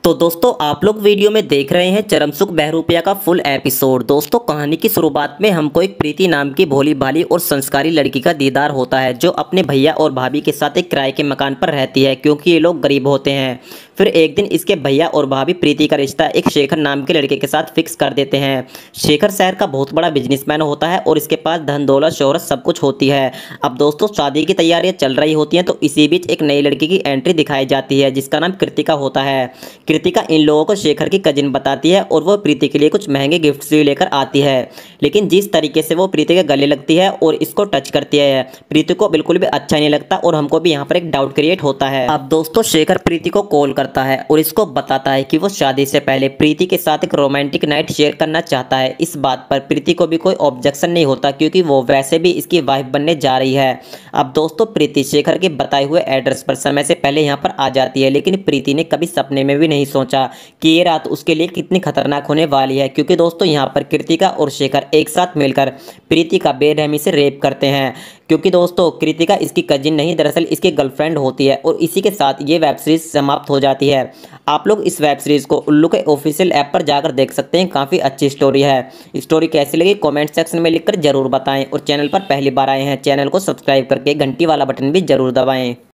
तो दोस्तों आप लोग वीडियो में देख रहे हैं चरमसुख बहरूपिया का फुल एपिसोड। दोस्तों कहानी की शुरुआत में हमको एक प्रीति नाम की भोली भाली और संस्कारी लड़की का दीदार होता है जो अपने भैया और भाभी के साथ एक किराए के मकान पर रहती है क्योंकि ये लोग गरीब होते हैं। फिर एक दिन इसके भैया और भाभी प्रीति का रिश्ता एक शेखर नाम के लड़के के साथ फिक्स कर देते हैं। शेखर शहर का बहुत बड़ा बिजनेसमैन होता है और इसके पास धन दौलत शोहरत सब कुछ होती है। अब दोस्तों शादी की तैयारियां चल रही होती हैं तो इसी बीच एक नई लड़की की एंट्री दिखाई जाती है जिसका नाम कृतिका होता है। कृतिका इन लोगों को शेखर की कजिन बताती है और वो प्रीति के लिए कुछ महंगे गिफ्ट्स भी लेकर आती है। लेकिन जिस तरीके से वो प्रीति के गले लगती है और इसको टच करती है प्रीति को बिल्कुल भी अच्छा नहीं लगता और हमको भी यहाँ पर एक डाउट क्रिएट होता है। अब दोस्तों शेखर प्रीति को कॉल करता है और इसको बताता है कि वो शादी से पहले प्रीति के साथ एक रोमांटिक नाइट शेयर करना चाहता है। इस बात पर प्रीति को भी कोई ऑब्जेक्शन नहीं होता क्योंकि वो वैसे भी इसकी वाइफ बनने जा रही है। अब दोस्तों प्रीति शेखर के बताए हुए एड्रेस पर समय से पहले यहाँ पर आ जाती है, लेकिन प्रीति ने कभी सपने में भी नहीं सोचा कि ये रात उसके लिए कितनी खतरनाक होने वाली है क्योंकि दोस्तों यहाँ पर कृतिका और शेखर एक साथ मिलकर प्रीति का बेरहमी से रेप करते हैं। क्योंकि दोस्तों कृतिका इसकी कजिन नहीं दरअसल इसकी गर्लफ्रेंड होती है और इसी के साथ ये वेब सीरीज समाप्त हो जाती है। आप लोग इस वेब सीरीज को उल्लू के ऑफिशियल ऐप पर जाकर देख सकते हैं, काफ़ी अच्छी स्टोरी है। स्टोरी कैसी लगी कमेंट सेक्शन में लिखकर जरूर बताएं और चैनल पर पहली बार आए हैं चैनल को सब्सक्राइब करके घंटी वाला बटन भी जरूर दबाएं।